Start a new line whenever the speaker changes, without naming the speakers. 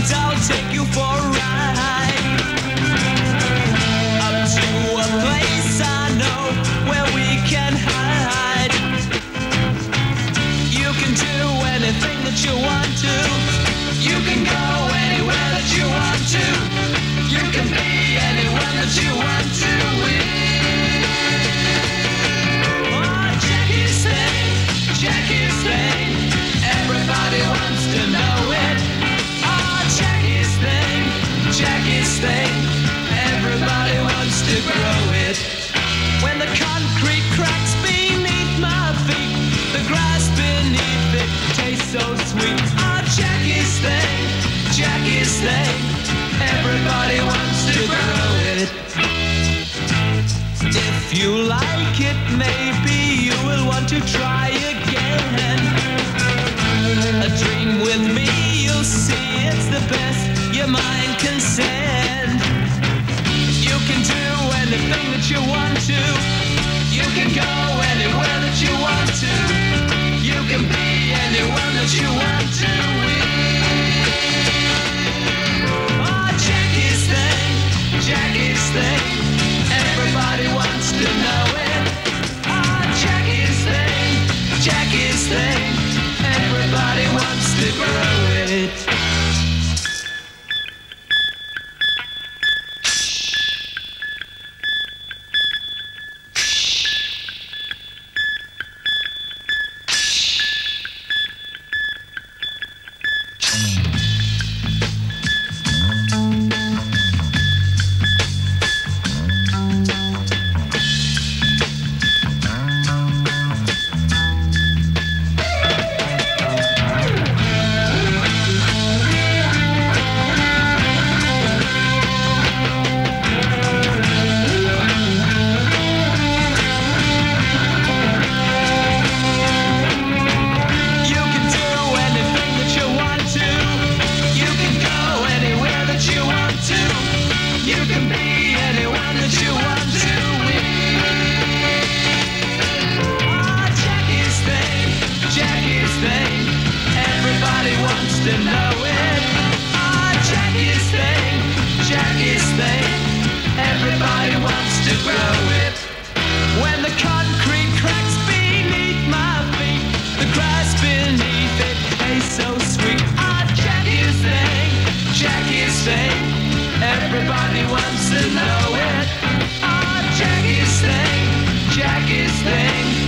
I'll take you for a ride up to a place I know where we can hide. You can do anything that you want to. You can go anywhere that you want to. You can be anyone that you want to with. Oh, Jackie's thing, Jackie's thing. Everybody wants to know it. Oh, Jackie's thing, Jackie's thing. Everybody wants to grow it. When the concrete cracks beneath my feet, the grass beneath it tastes so sweet. Oh, Jackie's thing, Jackie's thing. Everybody wants to grow it. If you like it, maybe you will want to try again. A dream with me, you'll see it's the best your mind can send. You can do anything that you want to. You can go anywhere that you want to. You can be anyone that you want to with. Oh, Jackie's thing, Jackie's thing. Everybody wants to know it. Oh, Jackie's thing, Jackie's thing. Everybody wants to grow it. Everybody wants to know it. Oh, Jackie's thing, Jackie's thing.